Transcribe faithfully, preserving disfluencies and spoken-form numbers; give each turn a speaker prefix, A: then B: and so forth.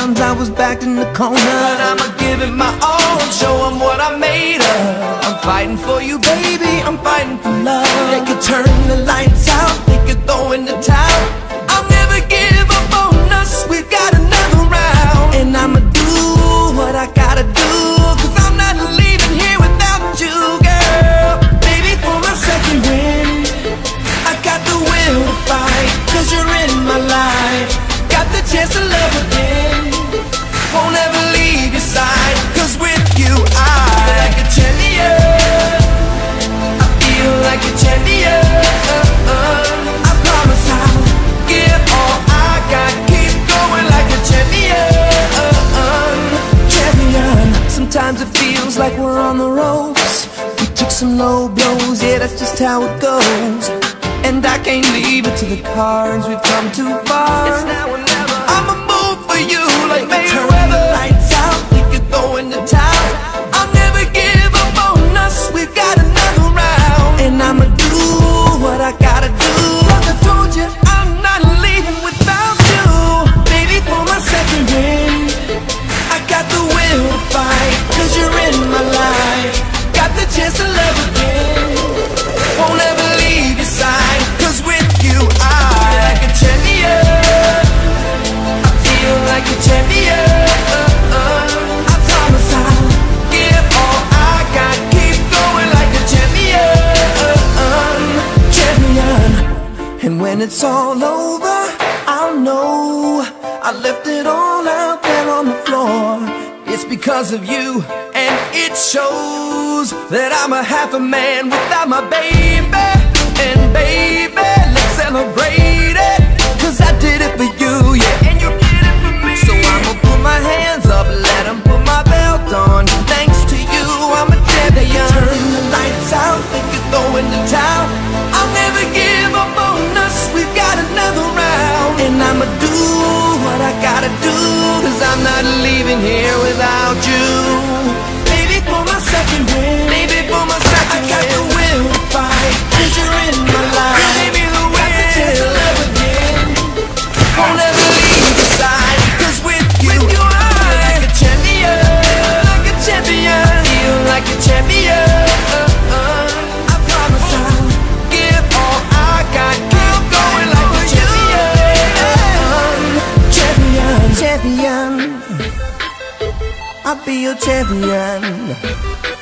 A: times I was backed in the corner, but I'ma give it my all and show them what I'm made of. I'm fighting for you, baby, I'm fighting for love. They could turn the lights out, they could throw in the towel, I'll never give up on us, we've got another round. And I'ma do what I gotta do, cause I'm not leaving here without you, girl. Baby, for my second win, I got the will to fight, cause you're in my life. Got the chance to love again, won't ever leave your side, cause with you I feel like a champion. I feel like a champion. I promise I'll give all I got, keep going like a champion. Champion. Sometimes it feels like we're on the ropes, we took some low blows, yeah, that's just how it goes. And I can't leave it to the cards, we've come too far. It's now or never. I'ma move for you like maybe turn the lights out, we could throw in the towel, I'll never give up on us, we've got another round. And I'ma do what I gotta do, like I told you, I'm not leaving without you. Baby, for my second win, I got the will to fight, cause you're in my life. Got the chance to love again, won't ever leave your side, cause with you I feel like a champion. I feel like a champion. I promise I'll give all I got, keep going like a champion. Champion. And when it's all over, I'll know I left it all out there on the floor. It's because of you, and it shows that I'm a half a man without my baby. And baby, let's celebrate it, cause I did it for you, yeah, and you did it for me. So I'ma put my hands up, let them put my belt on. Thanks to you, I'm a champion. Turn the lights out, they could throw in the towel, I'll never give up on us, we've got another round. And I'ma do what I gotta do, cause I'm not leaving here without you. Baby, for my second win, baby, for my second win, I got the will to fight, cause you're in my life. Baby, the will, got the chance to love again, won't ever leave your side, cause with you, with you I feel like a champion. Like a champion, feel like a champion. I promise I'll give all I got, keep going like a champion. Champion, I'll be your champion.